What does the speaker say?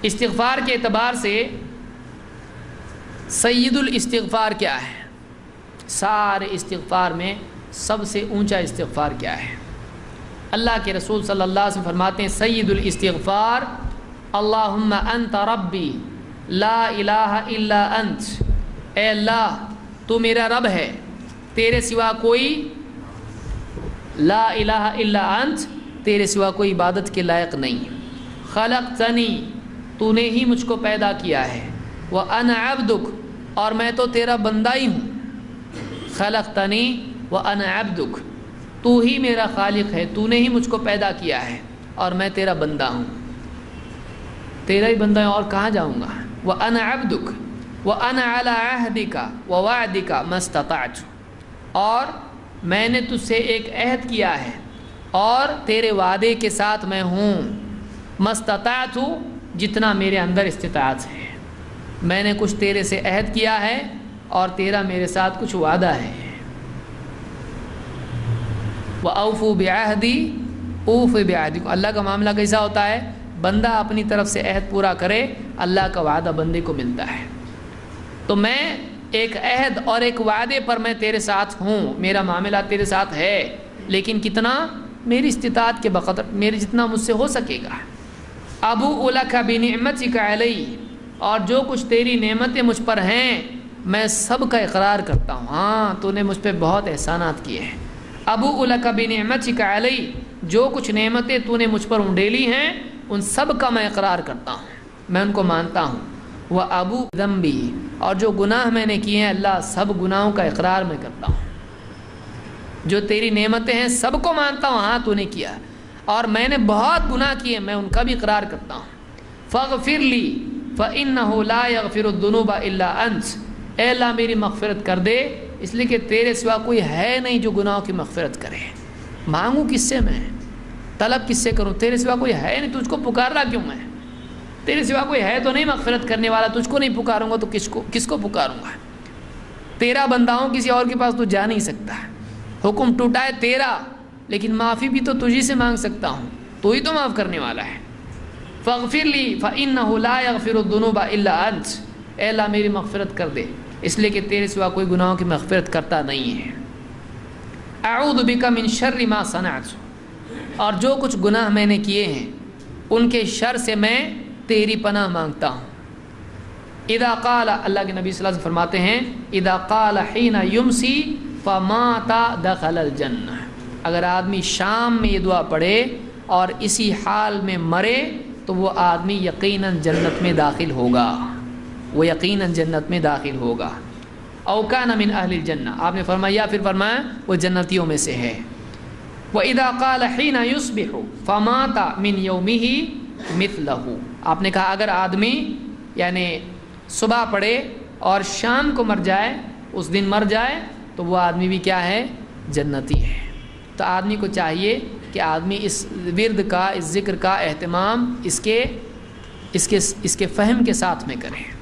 استغفار کے اعتبار سے سید الاستغفار کیا ہے؟ سارے استغفار میں سب سے اونچا استغفار کیا ہے؟ اللہ کے رسول صلی اللہ علیہ وسلم فرماتے ہیں سید الاستغفار اللہم انت ربی لا الہ الا انت، اے اللہ تو میرا رب ہے، تیرے سوا کوئی لا الہ الا انت، تیرے سوا کوئی عبادت کے لائق نہیں، خلقتنی تو نے ہی مجھ کو پیدا کیا ہے، وَأَنَا عَبْدُكَ اور میں تو تیرا بندہ ہی ہوں، خلقتنی وَأَنَا عَبْدُكَ تو ہی میرا خالق ہے، تو نے ہی مجھ کو پیدا کیا ہے اور میں تیرا بندہ ہوں، تیرا ہی بندہ ہوں اور کہاں جاؤں گا؟ وَأَنَا عَبْدُكَ وَأَنَا عَلَىٰ عَهْدِكَ وَوَعْدِكَ مَا اسْتَطَعْتُ اور میں نے تجھ سے ایک عہد کیا ہے اور تیرے وعدے کے ساتھ میں ہوں، مَا اسْتَطَعْتُ جتنا میرے اندر استطاعت ہے، میں نے کچھ تیرے سے عہد کیا ہے اور تیرا میرے ساتھ کچھ وعدہ ہے۔ وَأَوْفُوا بِعَهْدِي أُوفِ بِعَهْدِكُمْ اللہ کا معاملہ کیسا ہوتا ہے؟ بندہ اپنی طرف سے عہد پورا کرے، اللہ کا وعدہ بندے کو ملتا ہے۔ تو میں ایک عہد اور ایک وعدے پر میں تیرے ساتھ ہوں، میرا معاملہ تیرے ساتھ ہے، لیکن کتنا؟ میری استطاعت کے بقدر، میرے جتنا مجھ سے ہو سکے گا۔ ابوء لک بنعمتک علی اور جو کچھ تیری نعمتیں مجھ پر ہیں میں سب کا اقرار کرتا ہوں، ہاں تو نے مجھ پہ بہت احسانات کیے ہیں۔ ابوء لک بنعمتک علی جو کچھ نعمتیں تو نے مجھ پر انڈیلی ہیں ان سب کا میں اقرار کرتا ہوں، میں ان کو مانتا ہوں۔ وَأَبُوءُ بِذَنبِی اور جو گناہ میں نے کیے ہیں اللہ سب گناہوں کا اقرار میں کرتا ہوں، جو تیری نعمتیں ہیں سب کو مانتا ہوں، ہاں تو نے کیا اور میں نے بہت گناہ کیے میں ان کا بھی اقرار کرتا ہوں۔ فاغفر لی فإنہ لا یغفر الذنوب الا انت اے اللہ میری مغفرت کر دے اس لیے کہ تیرے سوا کوئی ہے نہیں جو گناہوں کی مغفرت کرے۔ مانگوں کس سے میں؟ طلب کس سے کروں؟ تیرے سوا کوئی ہے نہیں، تجھ کو پکار رہا کیوں میں؟ تیرے سوا کوئی ہے تو نہیں مغفرت کرنے والا، تجھ کو نہیں پکاروں گا تو کس کو پکاروں گا؟ تیرا بندہ ہوں، کسی اور کے پاس تو جا نہیں سکتا، حکم ٹوٹا ہے تیرا، لیکن معافی بھی تو تجھی سے مانگ سکتا ہوں، تو ہی تو معاف کرنے والا ہے۔ فاغفر لی فإنہ لا یغفر الذنوب الا انت اے اللہ میری مغفرت کر دے اس لیے کہ تیرے سوا کوئی گناہوں کی مغفرت کرتا نہیں ہے۔ اعوذ بک من شر ما صنعت اور جو کچھ گناہ میں نے کیے ہیں ان کے شر سے میں تیری پناہ مانگتا ہوں۔ اذا قال اللہ کے نبی صلی اللہ علیہ وسلم فرماتے ہیں اذا قال حین یمسی فمات دخل الجنہ اگر آدمی شام میں یہ دعا پڑھے اور اسی حال میں مرے تو وہ آدمی یقیناً جنت میں داخل ہوگا، وہ یقیناً جنت میں داخل ہوگا۔ او کان من اہل الجنہ آپ نے فرمایا، پھر فرمایا وہ جنتیوں میں سے ہے۔ وَإِذَا قَالَ حِينَ يُصْبِحُ فَمَاتَ مِنْ يَوْمِهِ مِثْلَهُ آپ نے کہا اگر آدمی یعنی صبح پڑھے اور شام کو مر جائے، اس دن مر جائے تو وہ آدمی بھی کیا ہے؟ جنتی ہے۔ تو آدمی کو چاہیے کہ آدمی اس ورد کا، اس ذکر کا اہتمام اس کے فہم کے ساتھ میں کرے۔